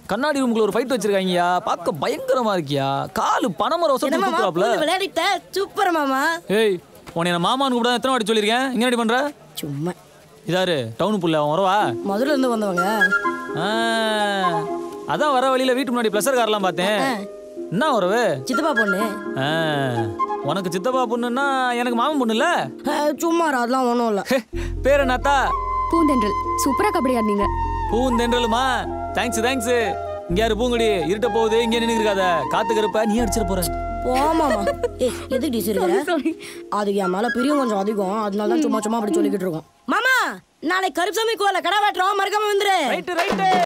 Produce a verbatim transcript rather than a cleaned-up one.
கண்ணாடி ரூமுக்குள்ள ஒரு ஃபைட் வச்சிருக்காங்கயா. பார்க்க பயங்கரமா இருக்கியா. காலு பனமர வசம் தூக்குறாப்ல. விளையாடிட்ட சூப்பர் மாமா. ஏய் உன்னை நான் மாமான்னு கூட எத்தனை வாட்டி சொல்லியிருக்கேன். இங்க என்ன பண்ற? சும்மா. இதாரு டவுன் புள்ள அவன் வரவா? மதுரையில இருந்து வந்தவங்க. அதான் வர வழியில வீட்டு முன்னாடி பிளஸர் கார்லாம் பார்த்தேன். என்ன வரவு? சித்தப்பா பொண்ணு. உனக்கு சித்தப்பா பொண்ணுன்னா எனக்கு மாமன் பொண்ணு இல்ல? சும்மா அதெல்லாம் ஒன்றும் இல்லை. பேர் என்னத்தா? பூந்தென்றல். சூப்பரா கபடி ஆடுனீங்க. பூந்தென்றலுமா? Thanks thanks. இங்க யாரு பூங்கடி? இருட்ட போகுது, இங்க நின்று இருக்காத. காத்து கருப்ப நீ அடிச்சிட போற. போமாமா. ஏய் எதுக்கு டிஸ் இருக்கிற? அதுக்கு என் மேல பிரியம் கொஞ்சம் அதிகம். அதனால தான் சும்மா சும்மா அப்படி சொல்லிக்கிட்டு இருக்கோம். மாமா நாளைக்கு கருப்சாமி கோயில கடை வெட்டுறோம், மறக்காம வந்துரு. Right right.